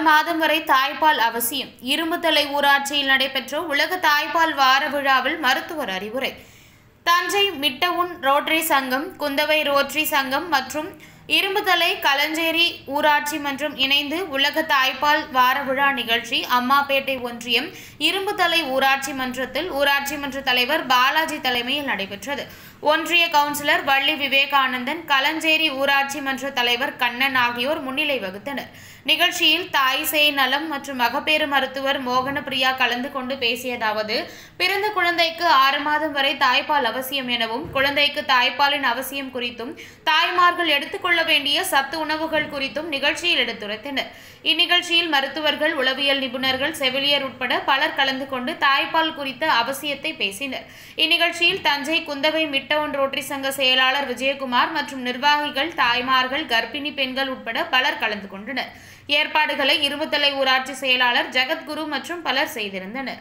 மாதம் வரை தாய்ப்பால் அவசியம். இரும்புத்தலை ஊராட்சியில் நடைபெற்ற உலக தாய்ப்பால் வார விழாவில் மருத்துவர் அறிவுரை. தஞ்சை மிட்டவுன் ரோட்டரி சங்கம், குந்தவை ரோட்டரி சங்கம் மற்றும் இரும்புத்தலை களஞ்சேரி ஊராட்சி மன்றம் இணைந்து உலக தாய்ப்பால் வார விழா நிகழ்ச்சி அம்மாப்பேட்டை ஒன்றியம் இரும்புத்தலை ஊராட்சி மன்றத்தில் ஊராட்சி மன்ற தலைவர் பாலாஜி தலைமையில் நடைபெற்றது. ஒன்றிய கவுன்சிலர் வள்ளி விவேகானந்தன், களஞ்சேரி ஊராட்சி மன்ற தலைவர் கண்ணன் ஆகியோர் முன்னிலை வகித்தனர். நிகழ்ச்சியில் தாய் சேய் நலம் மற்றும் மகப்பேறு மருத்துவர் மோகனப்பிரியா கலந்து கொண்டு பேசியதாவது, பிறந்த குழந்தைக்கு 6 மாதம் வரை தாய்ப்பால் அவசியம் எனவும், குழந்தைக்கு தாய்ப்பாலின் அவசியம் குறித்தும், தாய்மார்கள் எடுத்துக்கொள்ள வேண்டிய சத்து உணவுகள் குறித்தும் நிகழ்ச்சியில் எடுத்துரைத்தனர். இந்நிகழ்ச்சியில் மருத்துவர்கள், உளவியல் நிபுணர்கள், செவிலியர் உட்பட பலர் கலந்து கொண்டு தாய்ப்பால் குறித்த அவசியத்தை பேசினர். இந்நிகழ்ச்சியில் தஞ்சை குந்தவை மிட்டவுன் ரோட்டரி சங்க செயலாளர் விஜயகுமார் மற்றும் நிர்வாகிகள், தாய்மார்கள், கர்ப்பிணி பெண்கள் உட்பட பலர் கலந்து கொண்டனர். ஏற்பாடுகளை இரும்புத்தலை ஊராட்சி செயலாளர் ஜெகத்குரு மற்றும் பலர் செய்திருந்தனர்.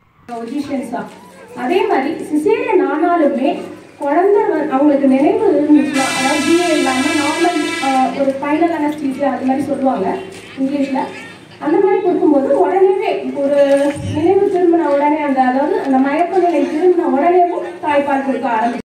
அதே மாதிரி சிசேரியன் ஆனாலுமே குழந்தை அவங்களுக்கு நினைவு இருந்துச்சுன்னா, அதாவது ஜிஏ இல்லாமல் நார்மல் ஒரு ஃபைனல் அனஸ்தீசியா அது மாதிரி சொல்லுவாங்க இங்கிலீஷில், அந்த மாதிரி கொடுக்கும்போது உடனே ஒரு நினைவு திரும்பின உடனே அதாவது அந்த மயக்க நிலை திரும்பின உடனேவும் தாய்ப்பால் கொடுக்க ஆரம்பிச்சு.